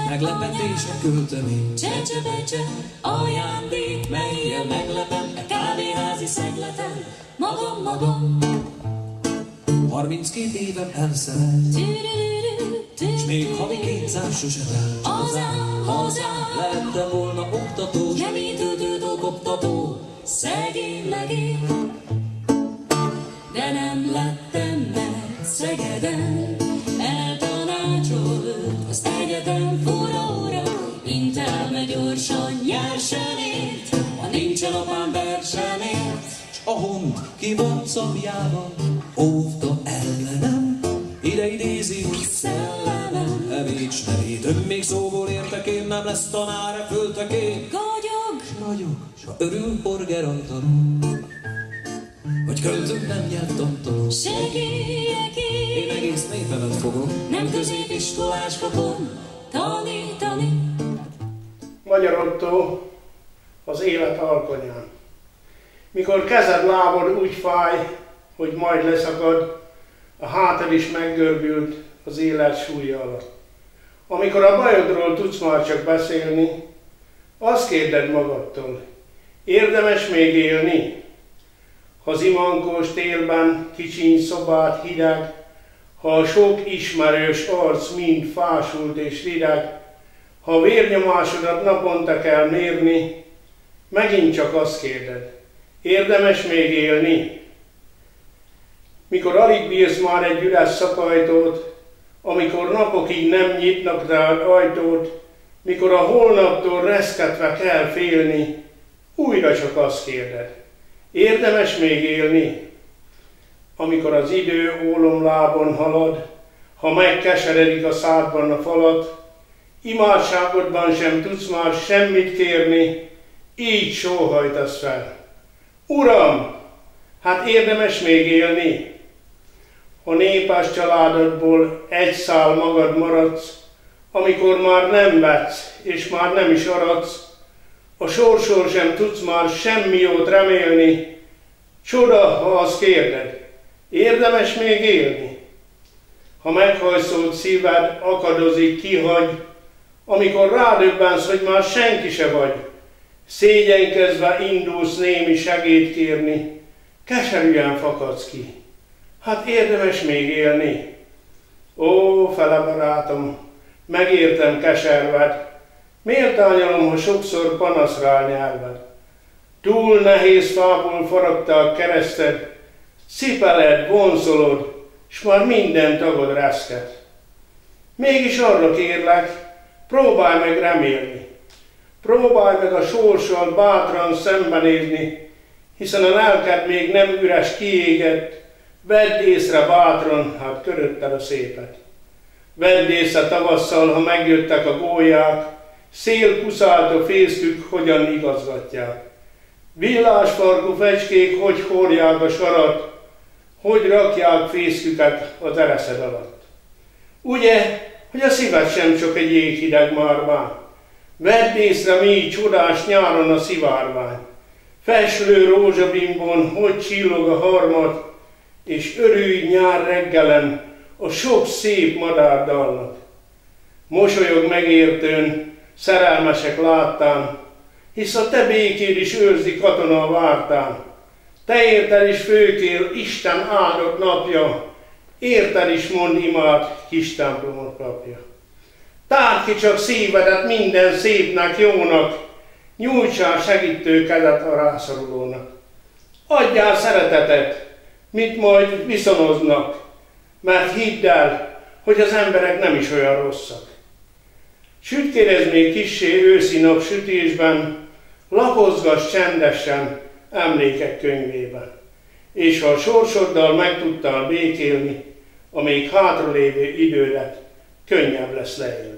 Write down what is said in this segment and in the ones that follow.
meglepetés a költemény. Cse-cse-becse, ajándék, melyen meglepem, e kávéházi szegleten, magam. 32 éven elszeret, s még havi 200 sose telt. Hozzám, lettem volna oktató, nyelvítődő dolgoktató, szegény legény. De nem lettem, mert Szegeden eltanácsolt az egyetem forróra. Intelme gyorsan nyersen ért, ha nincsen apám versen ért. S a hont ki van szabjában, óvta ellenem, ide idézi Szellemem, emécs nevét. Ön még szóból értek én, nem lesz tanár, föltek én. gagyog, Ragyog, s ha örül Borgeron tanul, hogy költők nem nyelvtantanul. segélyek Én én, egész népemet fogom, nem középiskolás fogom tanítani. Magyar Ottó, az élet alkonyán. Mikor kezed, lábad úgy fáj, hogy majd leszakad, a hátad is meggörbült az élet súlya alatt. Amikor a bajodról tudsz már csak beszélni, azt kérded magadtól, érdemes még élni? Ha zimankós télben kicsiny szobát hideg, ha a sok ismerős arc mind fásult és rideg, ha a vérnyomásodat naponta kell mérni, megint csak azt kérded, érdemes még élni? Mikor alig bírsz már egy üres szakajtót, amikor napokig nem nyitnak rád ajtót, mikor a holnaptól reszketve kell félni, újra csak azt kérded, érdemes még élni? Amikor az idő ólomlábon halad, ha megkeseredik a szádban a falat, imádságodban sem tudsz már semmit kérni, így sóhajtasz fel. Uram, hát érdemes még élni? Ha népes családodból egy szál magad maradsz, amikor már nem vetsz, és már nem is aradsz, a sorsról sem tudsz már semmi jót remélni, csoda, ha azt kérded, érdemes még élni? Ha meghajszolt szíved akadozik, kihagy, amikor rádöbbensz, hogy már senki se vagy, szégyenkezve indulsz némi segélyt kérni, keserűen fakadsz ki. Hát érdemes még élni? Ó, fele barátom, megértem keserved, méltányolom, ha sokszor panasz rá nyelved. Túl nehéz fából faragta a kereszted, cipeled, vonzolod, s már minden tagod reszket. Mégis arra kérlek, próbálj meg remélni. Próbálj meg a sorssal bátran szembenézni, hiszen a lelked még nem üres kiégett, vedd észre bátran, hát körötted a szépet. Vedd észre tavasszal, ha megjöttek a gólyák, szél kuszáltó fészkük hogyan igazgatják. Villásfarkú fecskék hogy hordják a sarat, hogy rakják fészküket az ereszed alatt. Ugye, hogy a szíved sem csak egy jéghideg márvány. Vedd észre, mi csodás nyáron a szivárvány. Feslő rózsabimbon, hogy csillog a harmat, és örülj nyár reggelen a sok szép madárdalnak. Mosolyog megértőn, szerelmesek láttán, hisz a te békéd is őrzi katona a vártán. Te érted is főkél Isten áldott napja, érted is mond imád kis templomot papja. Tárd ki csak szívedet minden szépnek, jónak, nyújtsál segítő kezet a rászorulónak. Adjál szeretetet, mit majd viszonoznak, mert hidd el, hogy az emberek nem is olyan rosszak. Sütkérezd még kissé őszi nap sütésben, lapozgass csendesen emlékek könyvében, és ha a sorsoddal meg tudtál békélni, a még hátralévő idődet könnyebb lesz leélni.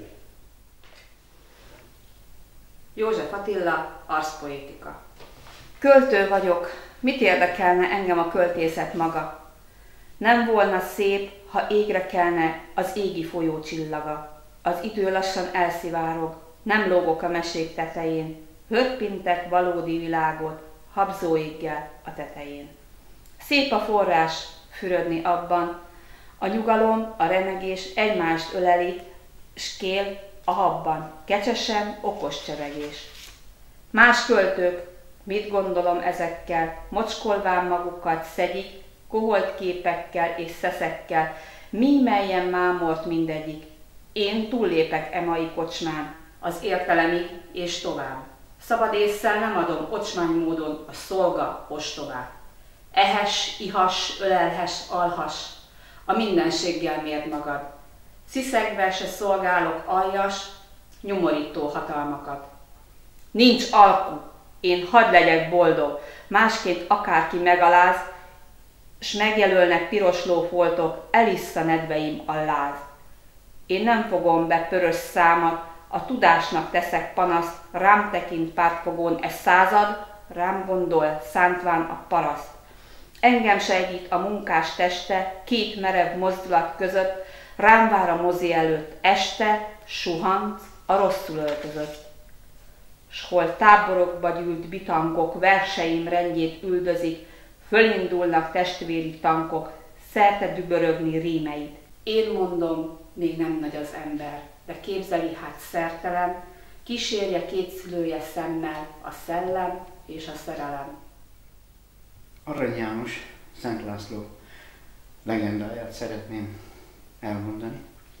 József Attila, arszpoétika. Költő vagyok, mit érdekelne engem a költészet maga? Nem volna szép, ha égre kelne az égi folyó csillaga. Az idő lassan elszivárog, nem lógok a mesék tetején, hörpintek valódi világot, habzóéggel a tetején. Szép a forrás fürödni abban, a nyugalom, a renegés egymást öleli, s kél a habban, kecsesen, okos csevegés. Más költők, mit gondolom ezekkel, mocskolván magukat szegyik, koholt képekkel és szeszekkel, mímelyen mámolt mindegyik. Én túllépek e mai kocsmán, az értelemig és tovább. Szabad ésszel nem adom ocsmány módon a szolga ostobát. Ehess, ihas, ölelhess, alhas, a mindenséggel mérd magad. Sziszegve se szolgálok aljas, nyomorító hatalmakat. Nincs alku, én hadd legyek boldog, másként akárki megaláz, s megjelölnek piros lófoltok, elissza nedveim a láz. Én nem fogom be pörös számat, a tudásnak teszek panaszt, rám tekint pártfogón e század, rám gondol szántván a paraszt. Engem segít a munkás teste, két merev mozdulat között, rám vár a mozi előtt este, suhanc a rosszul öltözött. S hol táborokba gyűlt bitangok verseim rendjét üldözik, fölindulnak testvéri tankok, szerte dübörögni rímeit. Én mondom, még nem nagy az ember, de képzeli hát szertelen, kísérje kétszülője szemmel a szellem és a szerelem. Arany János, Szent László legendáját szeretném elmondani.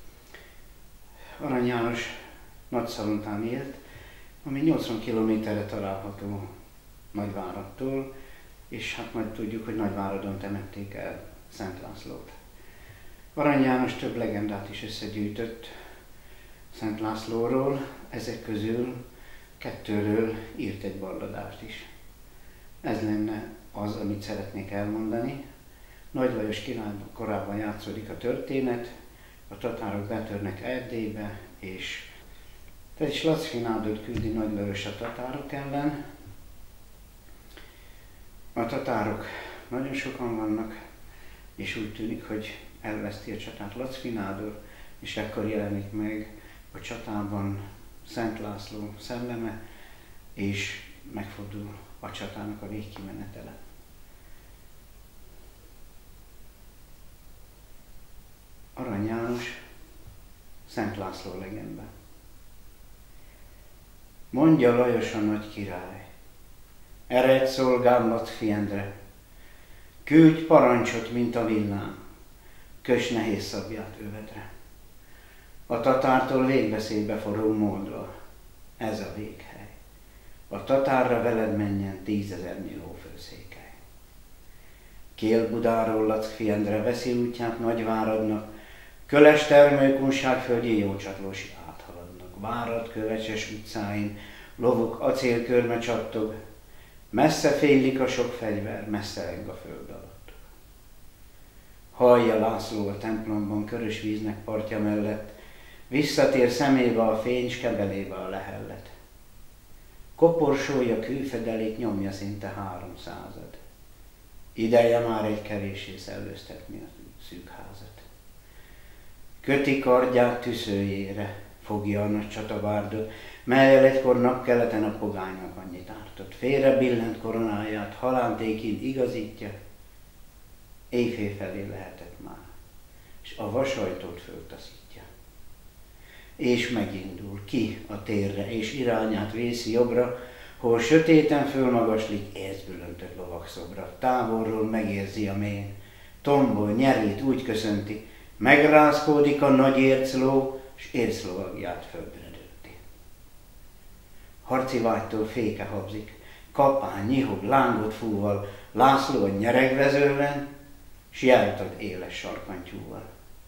Arany János Nagyszalontán élt, ami 80 kilométerre található Nagyváradtól, és hát majd tudjuk, hogy Nagyváradon temették el Szent Lászlót. Arany János több legendát is összegyűjtött Szent Lászlóról, ezek közül 2-ről írt egy balladást is. Ez lenne az, amit szeretnék elmondani. Nagy Lajos király korában játszódik a történet, a tatárok betörnek Erdélybe, és Laczky Nádort küldi Nagy Lajos a tatárok ellen. A tatárok nagyon sokan vannak, és úgy tűnik, hogy elveszti a csatát Laczky Nádor, és ekkor jelenik meg a csatában Szent László szelleme, és megfordul a csatának a végkimenetele. Arany János, Szent László legenda. Mondja Lajos a nagy király, eredj szolgám Laczky Endre, küldj parancsot, mint a villám, köss nehéz szabját övedre. A tatártól végbeszédbe forró Moldva, ez a véghely. A tatárra veled menjen 10 000 lófőszékely. Kél-Budáról Laczky Endre veszi útját Nagyváradnak, köles termőkunságföldi jócsatlósi áthaladnak. Várad kövecses utcáin, lovuk acélkörme csattog, messze fénylik a sok fegyver, messze leng a föld alatt. Hallja László a templomban körös víznek partja mellett, visszatér szemébe a fény, s kebelébe a lehellet. Koporsója kőfedelét nyomja szinte 300. Ideje már egy kevéssé szellőztetni a szűk házat. Köti kardját tüszőjére, fogja a nagy csatavárdot, melyel egykor napkeleten a pogánynak annyit ártott. Félre billent koronáját, halántékin igazítja, éjfél felé lehetett már, és a vasajtót föltaszítja. És megindul ki a térre, és irányát vészi jobbra, hol sötéten fölmagaslik érzbülöntött lovakszobra. Távolról megérzi a mén, tombol, nyerít, úgy köszönti, megrázkódik a nagy ércló, s érclovagját földre dönti. Harci vágytól féke habzik, kapány, nyihog, lángot fúval, László a nyeregvezőlen, s jelt ad éles sarkantyúval.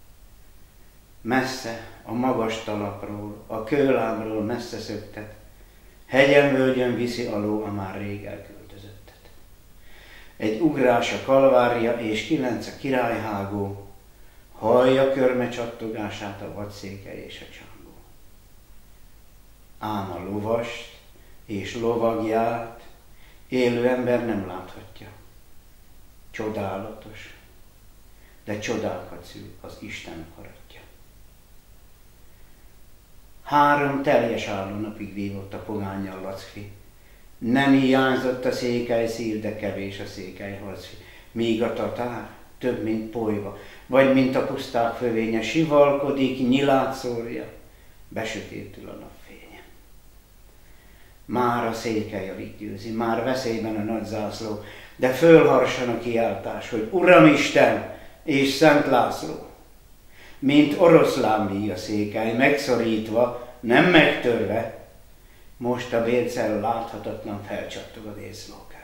Messze a magas talapról, a kőlábról messze szöktet, hegyen-völgyön viszi aló a már rég elköltözöttet. Egy ugrás a kalvária és 9 a királyhágó, hallja körme csattogását a vadszékely és a csangó. Ám a lovast és lovagját élő ember nem láthatja. Csodálatos, de csodákat szül az Isten akaratja. 3 teljes állónapig vívott a pogánnyal Laczky. Nem hiányzott a székely szív, de kevés a székely harcfi. Míg a tatár több, mint polyva, vagy mint a puszták fövénye, sivalkodik, nyilát szórja, besötétül a napfénye. Már a székely alig győzi, már veszélyben a nagy zászló, de fölharsan a kiáltás, hogy Uramisten és Szent László. Mint oroszlánvíj a székely, megszorítva, nem megtörve, most a bércel láthatatlan felcsattog a délszlókerme.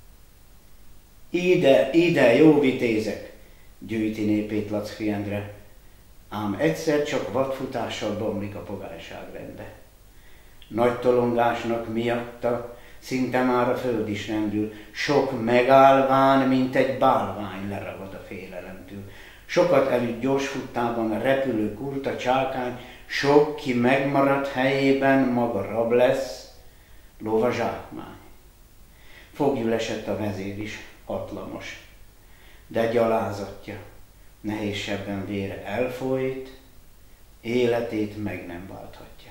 Ide, ide, jó vitézek, gyűjti népét Lackfi Endre, ám egyszer csak vadfutással bomlik a pogályság rendbe. Nagy tolongásnak miatta szinte már a föld is rendül, sok megállván, mint egy bálvány leragad a félelemtől. Sokat elütt gyors futtában a repülő kurta csákány, sok, ki megmaradt helyében, maga rab lesz, lóva zsákmány. Foglyul esett a vezér is, atlamos, de gyalázatja nehézsebben vére elfolyt, életét meg nem válthatja.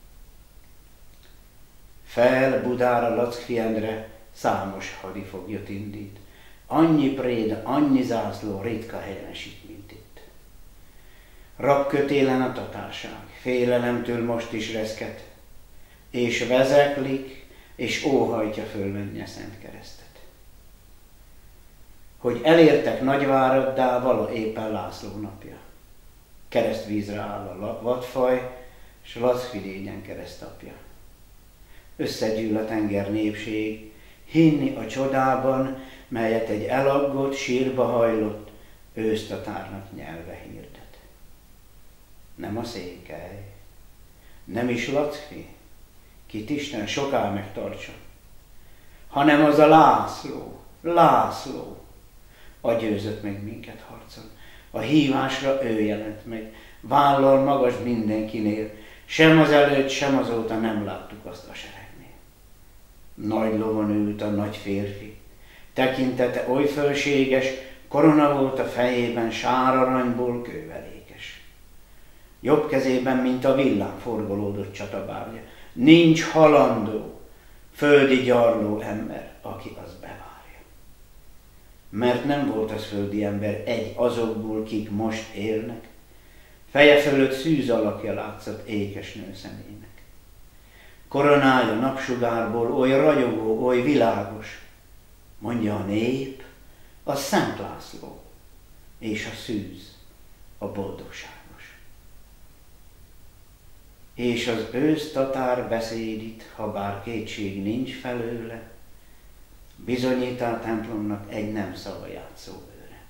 Fel Budára Lackfi Endre számos hadifoglyot indít, annyi préda, annyi zászló ritka helyen esik, mint itt. Rabkötélen a tatárság, félelemtől most is reszket, és vezeklik, és óhajtja fölmenni a Szent Keresztet. Hogy elértek Nagyváraddá, vala éppen László napja. Keresztvízre áll a vadfaj, s Lackvidényen keresztapja. Összegyűl a tenger népség, hinni a csodában, melyet egy elaggott, sírba hajlott ősztatárnak nyelve hirdet. Nem a székely, nem is Lackfi, kit Isten soká megtartsa, hanem az a László, a győzött meg minket harcon. A hívásra ő jelent meg, vállal magas mindenkinél, sem az előtt, sem azóta nem láttuk azt a seregnél. Nagy lovon ült a nagy férfi, tekintete oly fölséges, korona volt a fejében, sáraranyból kővelékes. Jobb kezében, mint a villám forgolódott csatabárja. Nincs halandó, földi gyarló ember, aki azt bevárja. Mert nem volt az földi ember egy azokból, kik most élnek. Feje fölött szűz alakja látszott ékes nő szemének. Koronája napsugárból oly ragyogó, oly világos, mondja a nép, a Szent László, és a szűz, a boldogságos. És az ősztatár beszédit, ha bár kétség nincs felőle, bizonyít a templomnak egy nem szavajátszó őre.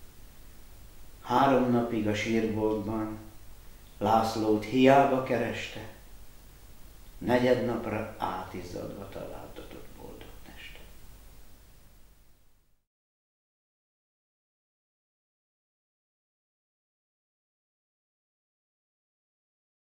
3 napig a sírboltban Lászlót hiába kereste, 4. napra átizzadva talált.